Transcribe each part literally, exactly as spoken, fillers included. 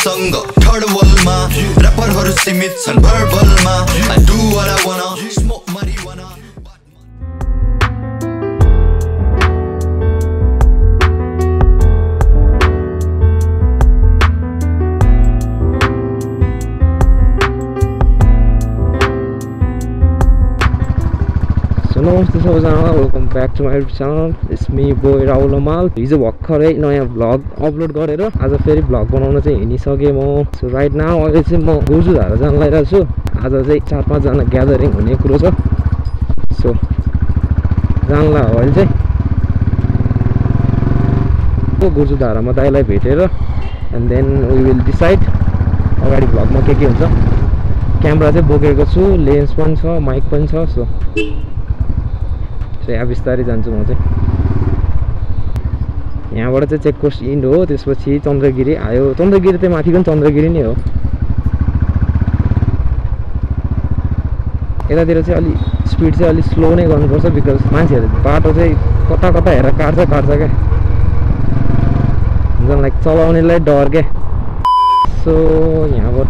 मसँग थर्ड वर्ल्डमा र्यापरहरू सीमित छन् भर्बलमा I do what I wanna smoke marijuana नमस्ते सबैजना welcome back to my channel it's me boy Rahul Hamal हिजो भर्खरै नयाँ भ्लग अपलोड गरेर आज फेरि भ्लग बनाउन चाहिँ हिँडिसकेँ म सो राइट नाउ अहिले चाहिँ म गुर्जुधारा जान लागिरहेको छु आज चाहिँ चार पाँचजना ग्यादरिङ हुने कुरो छ सो जानला हो अहिले चाहिँ गुर्जुधारामा दाइलाई भेटेर and then we will decide अगाडि भ्लगमा के के हुन्छ क्यामेरा चाहिँ बोकेको छु लेन्स पनि छ माइक पनि छ सो यहाँ बिस्तारै जान्छु म चाहिँ यहाँबाट चाहिँ चेकपोस्ट इन्ड हो त्यसपछि चन्द्रगिरी आयो चन्द्रगिरी चाहिँ माथि पनि चन्द्रगिरी नै हो यतातिर चाहिँ अलि स्पिड चाहिँ अलिक स्लो नै गर्नुपर्छ बिकज मान्छेहरू बाटो चाहिँ कता कता हेरेर काट्छ काट्छ क्या हुन्छ लाइक चलाउनेलाई डर क्या सो यहाँबाट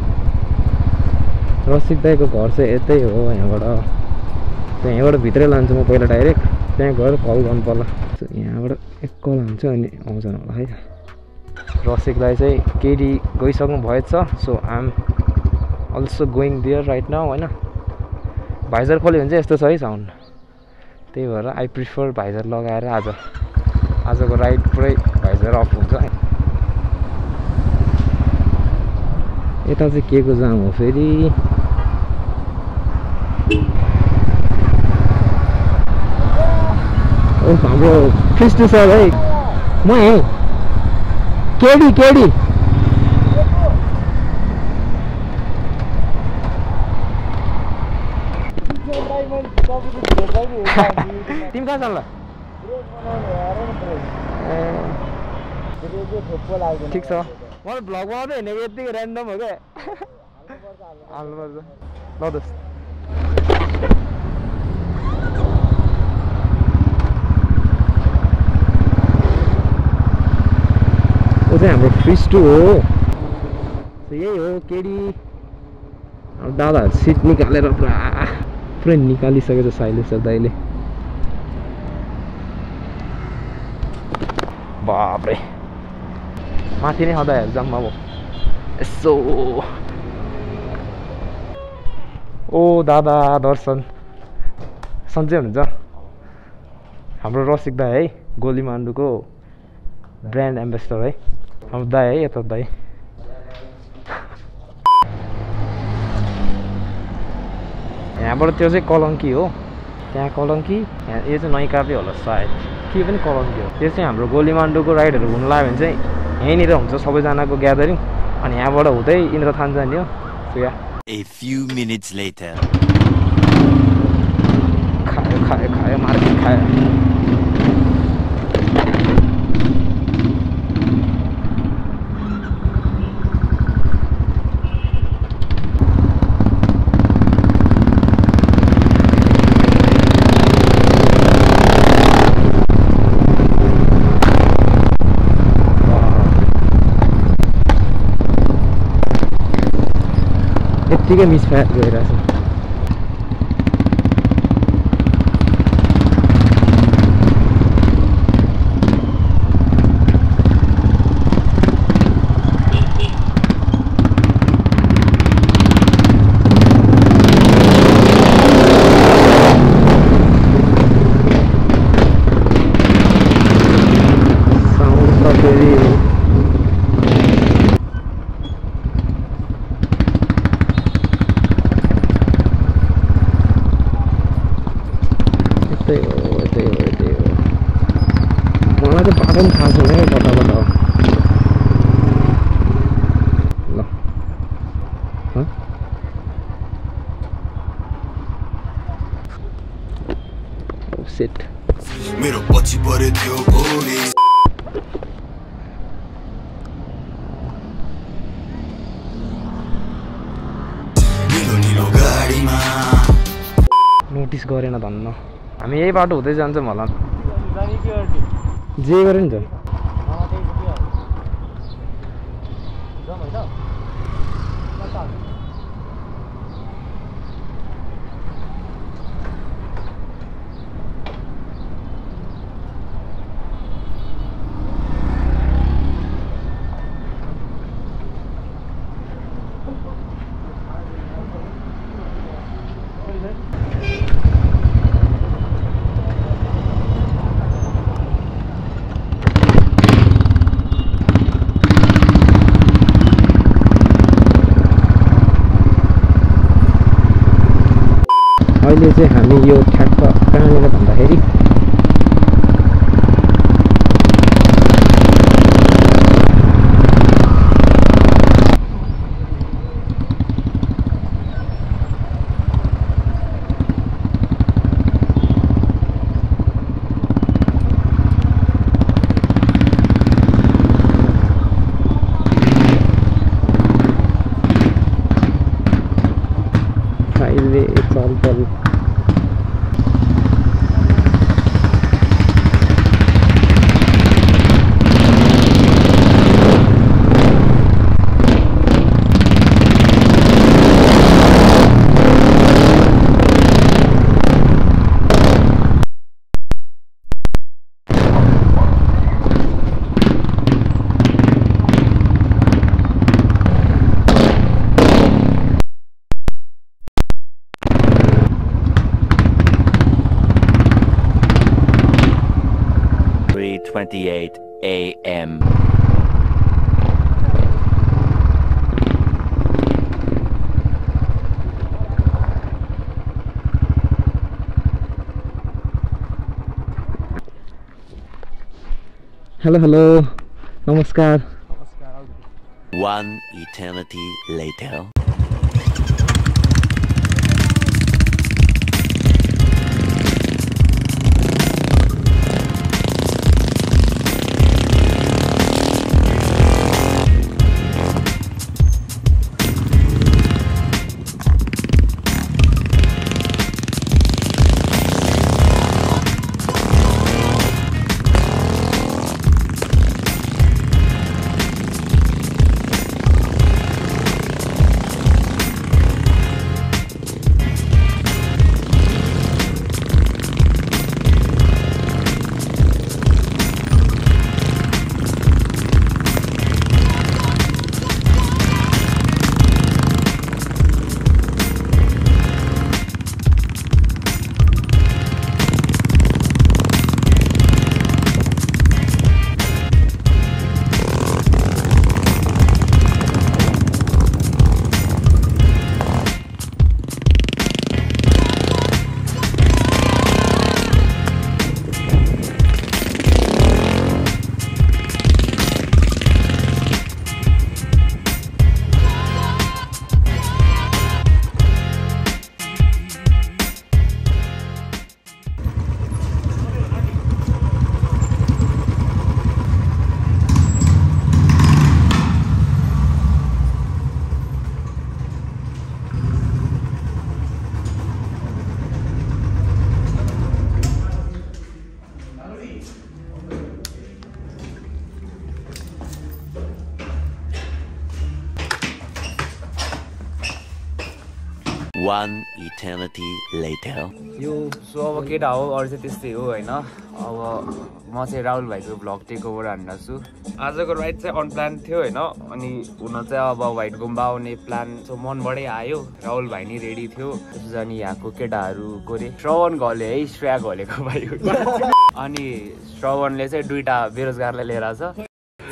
रसिक दाइको घर चाहिँ यतै हो यहाँबाट यहाँबाट भित्रै लान्छु म पहिला डाइरेक्ट त्यहाँ गएर कल गर्नु पर्ला यहाँबाट एक कल हुन्छ अनि आउँछ होला है रसिकलाई चाहिँ केटी गइसक्नु भएछ so I am also going there right now होइन भाइजर खोल्यो भने चाहिँ यस्तो छ है साउन्ड त्यही भएर आई प्रिफर भाइजर लगाएर आज आजको राइड पुरै भाइजर अफ हुन्छ यता चाहिँ के को जाम हो फेरि हाम्रो क्रिस्टु सर है म है केडी केडी तिमी कहाँ जान्ला ठिक छ मलाई भ्लग बनाउँदै हिँडेको यत्तिकै ऱ्यान्डम हो क्या हाल्नुपर्छ ल दोस्त वो चाहिँ हाम्रो क्रिस्टु हो यही हो केडी दादा सिट निकालेर पुरा पुरै निकालिसकेको छ साइलेन्सर दाइले बाप्रे माथि नै हँदा हेर्छ अब यसो ओ दादा दर्शन सन्चै हुनुहुन्छ हाम्रो रसिक दाई है गोलीमाण्डुको ब्रान्ड एम्बेसडर है हाम्रो दाई है यता दाई यहाँबाट त्यो चाहिँ कलङ्की हो त्यहाँ कलङ्की यहाँ यो चाहिँ नैकापे होला सायद के पनि कलङ्की हो त्यो चाहिँ हाम्रो गोलीमाण्डुको राइडहरू घुम्नु लाग्यो भने चाहिँ यहीँनिर हुन्छ सबैजनाको ग्यादरिङ अनि यहाँबाट हुँदै इन्द्रथान जाने हो so yeah A few minutes later खायो खायो खायो मार्केट खायो यत्तिकै मिसफायर गइरहेछ साउन्ड त फेरि मलाई चाहिँ बाटो पनि थाहा छैन है कता कता हो ल सेट मेरो पछि परे थियो गोली निलो निलो गाडीमा नोटिस गरेन धन्न हामी यही बाटो हुँदै जान्छौँ होला जे गरे नि त अहिले चाहिँ हामी यो ठ्याक्क कहाँनिर भन्दाखेरि हाइवे चलपल three twenty-eight A M hello hello नमस्कार One eternity later. One eternity later. यो सो अब केटा हो अरू चाहिँ त्यस्तै हो होइन। अब म चाहिँ राहुल भाइको भ्लग टेक ओभर हान्दा छु। आजको राइड चाहिँ अनप्लान थियो होइन, अनि हुन चाहिँ अब व्हाइट गुम्बा आउने प्लान सो मनबाटै आयो। राहुल भाइ नि रेडी थियो, त्यसपछि अनि यहाँको केटाहरू गोरे श्रवण घले है, श्रेया घलेको भाइ अनि श्रवणले चाहिँ दुईवटा बेरोजगारलाई लिएर आएको छ।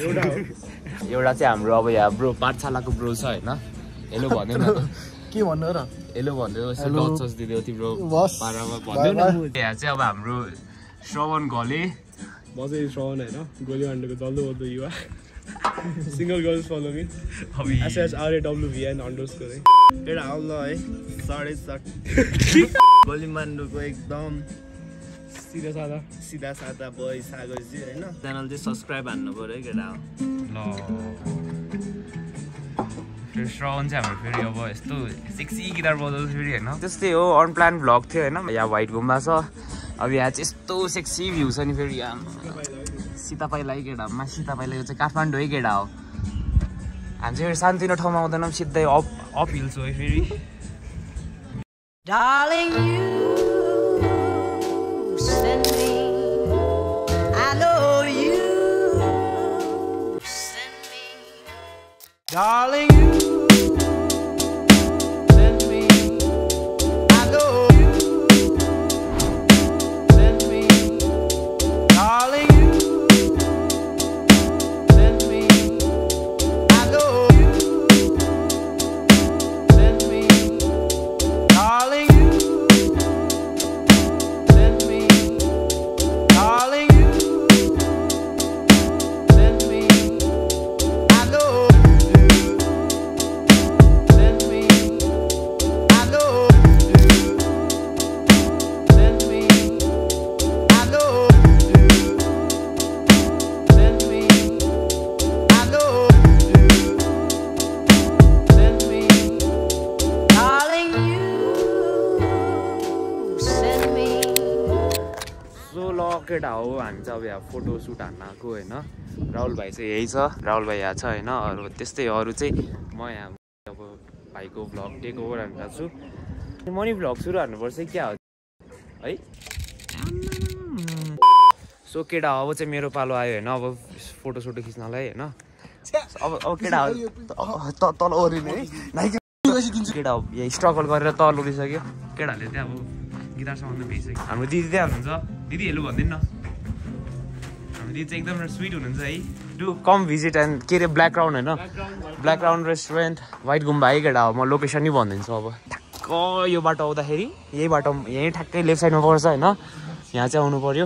एउटा चाहिँ हाम्रो अब यहाँ ब्रो पाठशालाको ब्रो छ होइन। हेलो भन्दै न के भन्नु र हेलो भन्दै सस दिदियो तिम्रो पारामा भन्दै न। यहाँ चाहिँ अब हाम्रो श्रवण घले म चाहिँ श्रवण होइन, गोली हान्डेको जल्दो बल्दो युवा single girls follow me S H R A W V N underscore है। एउटा आउला है साढे सात गोली मान्डुको एकदम सिधा सादा सिधा सादा बोय सागरजी होइन। च्यानल चाहिँ सब्सक्राइब हान्नु पऱ्यो है केटा ल। श्रवण चाहिँ हाम्रो फेरि अब यस्तो सेक्सी गिटार बजाउँछ फेरि होइन। त्यस्तै हो अनप्लान भ्लग थियो होइन। यहाँ व्हाइट गुम्बा छ, अब यहाँ चाहिँ यस्तो सेक्सी भ्यू छ नि फेरि। सीतापाई लागि केटा मा सीतापाई लागि चाहिँ काठमाडौँ है केटा हो। हामी चाहिँ सानोतिनो ठाउँमा आउँदैनौँ सिधै अप अप हिल्स हो फेरि Darling, you send me. I know you send me. Darling, you send me. I know you send me. Darling, you send me. I know you send me. Darling. केटा हो हामी चाहिँ अब यहाँ photo shoot हान्न आएको होइन राहुल भाइ चाहिँ यही छ राहुल भाइ यहाँ छ होइन अरू त्यस्तै अरू चाहिँ म यहाँ अब भाइको भ्लग टेक ओभर हान्न छु मनी भ्लग सुरु हान्नुपर्छ क्या हो है सो केटा अब चाहिँ मेरो पालो आयो होइन अब फोटो सोटो खिच्नलाई होइन अब अब केटा तल ओरिने केटा यहाँ स्ट्रगल गरेर तल ओरिसक्यो केटाहरूले चाहिँ अब गिटार साउन्ड पेइसक्यो हाम्रो दिदी त्यहाँ हुनुहुन्छ दिदी हेलो भनिदिनु न हाम्रो दिदी चाहिँ एकदम स्विट हुनुहुन्छ है टु कम भिजिट एन्ड के अरे ब्ल्याक राउन्ड होइन ब्ल्याक राउन्ड रेस्टुरेन्ट व्हाइट गुम्बा है केटा हो म लोकेसन नै भनिदिन्छु अब ठ्याक्क यो बाटो आउँदाखेरि यही बाटो यहीँ ठ्याक्कै लेफ्ट साइडमा पर्छ होइन यहाँ चाहिँ आउनु पऱ्यो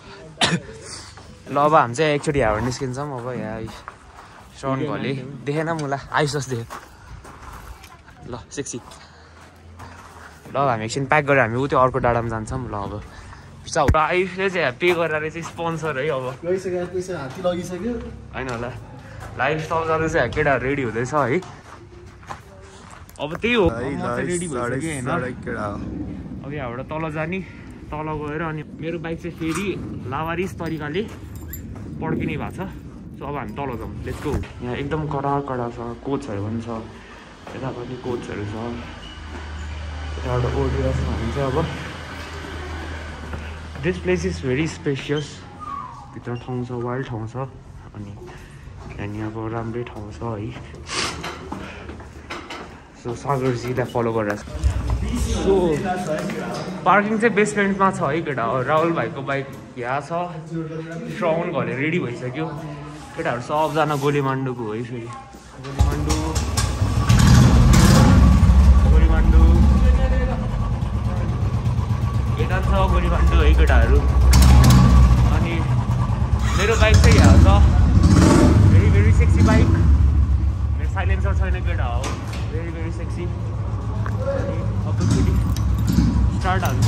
ल अब हामी चाहिँ एकचोटि यहाँबाट निस्किन्छौँ अब यहाँ श्रवण घले देखेन मुला आइस जस्तो देख्यो ल सेक्सी ल हामी एकछिन प्याक गरेर हामी उ त्यो अर्को डाँडामा जान्छौँ ल अब लाइफले चाहिँ पे गरेर चाहिँ स्पोन्सर है अब होइन होला लाइफ स्टाइल चाहिँ केटाहरू रेडी हुँदैछ है अब त्यही हो रेडी भइसक्यो होइन अब यहाँबाट तल जाने तल गएर अनि मेरो बाइक चाहिँ फेरि लावारिस तरिकाले पड्किने भएको छ सो अब हामी तल जाउँ लेट्स गो यहाँ एकदम कडा कडा छ कोचहरू पनि छ यता पनि कोचहरू छ यताबाट ओडिएस भन्छ अब this place is very spacious भित्र ठाउँ छ वाइल्ड ठाउँ छ अनि त्यहाँनिर अब राम्रै ठाउँ छ है सो सागरजीलाई फलो गरेर सो पार्किङ चाहिँ बेसमेन्टमा छ है केटा राहुल भाइको बाइक यहाँ छ श्रवण घरले रेडी भइसक्यो केटाहरू सबजना गोलीमाण्डुको है फेरि गोलीमाण्डु गोलीमाण्डु यता छ गोलीमाण्डु है केटाहरू अनि मेरो बाइक चाहिँ यहाँ छ भेरी भेरी सेक्सी बाइक मेरो साइलेन्सर छैन केटा हो भेरी भेरी सेक्सी अनि अब फेरि स्टार्ट हाल्नु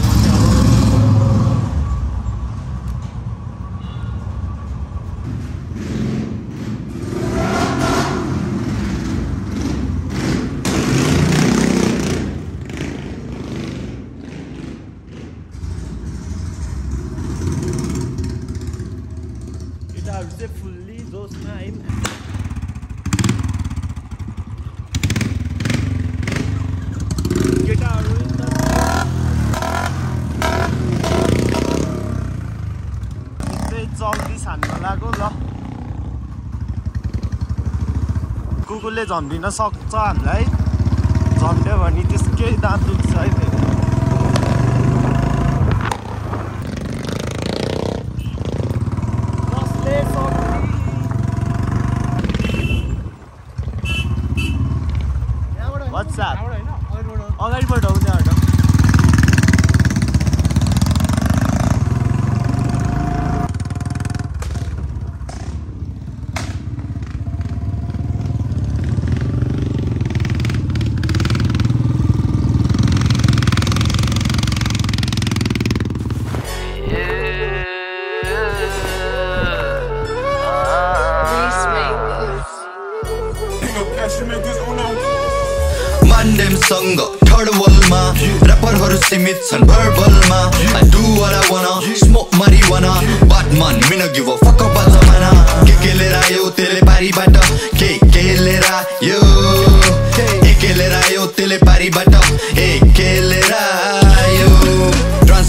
फुल्ली जोसमा है केटाहरू जल्दी छान्न लाग्यो ल कुकुरले झम्बिन सक्छ हामीलाई झम्ड्यो भने त्यसकै दाँत दुख्छ है फेरि अगाडिबाट आउँछ आँट मान्डेमसँग थर्ड वर्ल्डमा ऱ्यापरहरू सीमित छन् भर्बलमा I do what I wanna smoke marijuana Batman me no give a fuck about जमाना के के लिएर आयो त्यसले बारीबाट के के लिएर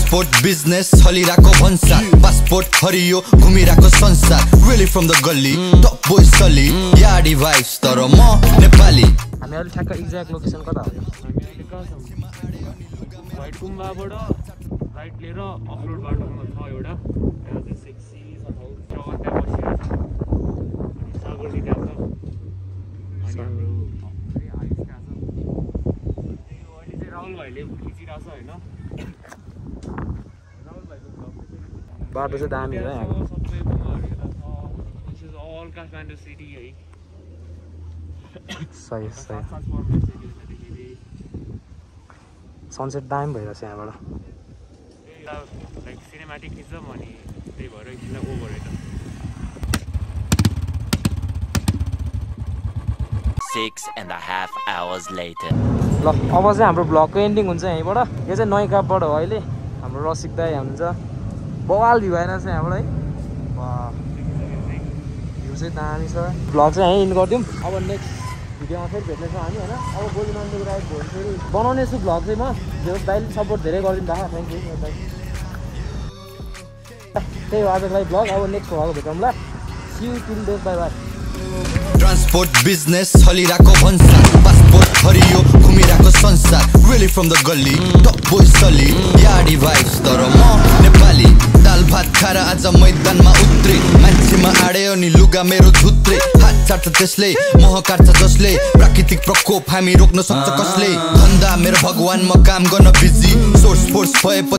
ट्रान्सपोर्ट बिजनेस चलिरहेको भन्सार पासपोर्ट हरियो घुमिरहेको संसार really from the galli top boy सली याडी भाइब्स तर म नेपाली हामी अहिले ठ्याक्क एक्ज्याक्ट लोकेसन कता हो हामी अहिले कहाँ छौँ वाइट गुम्बाबाट राइट लिएर अफरोड बाटोमा छ एउटा त्यहाँ चाहिँ सेक्सी छ ठाउँ जग्गा त्यहाँ बसिरहेको छ अनि सागरनी त्यहाँ छ अनि हाम्रो हाइस त्यहाँ छ त्यो अहिले चाहिँ राहुल भाइले खिचिरहेको छ होइन राहुल भाइको भ्लग बाटो चाहिँ दामी छ यहाँको सबै गुम्बाहरू यता छ this is all Kathmandu city है सही सही सात पर्ने सिटी त्यहाँदेखि सनसेट दामी भइरहेछ यहाँबाट लाइक सिनेमेटिक खिच्छौँ अनि त्यही भएर एकछिन ओभर होइन Six and a half hours later. ल अब चाहिँ हाम्रो ब्लगको एन्डिङ हुन्छ यहीँबाट यो चाहिँ नैकापबाट हो अहिले हाम्रो रसिक दाइ हुन्छ बवाल भ्यू आइरहेको छ यहाँबाट है वाह भ्यू चाहिँ दामी छ ब्लग चाहिँ यहीँ इन्ड गरिदिउँ अब नेक्स्ट भिडियोमा फेरि भेट्नेछौँ हामी होइन अब गोली मान्दिको राइड भयो भने फेरि बनाउने छु ब्लग चाहिँ म जो दाइले सपोर्ट धेरै गरिदिनु भएको थ्याङ्क यू दाइ त्यही हो आजको लागि ब्लग अब नेक्स्ट भ्लग भेटौँ ल see you till then bye bye transport business चलिरहेको भन्सार पासपोर्ट हरियो घुमिरहेको संसार really from the galli top boy सली याडी भाइब्स तर म नेपाली दाल भात खाएर आज मैदानमा उत्रे मान्छेमा आड्यो नि लुगा मेरो धुत्रे हात चाट्छ त्यसले मोह काट्छ जसले प्राकृतिक प्रकोप हामी रोक्न सक्छ कसले भन्दा मेरो भगवान म काम गर्न बिजी सोर्स फोर्स भए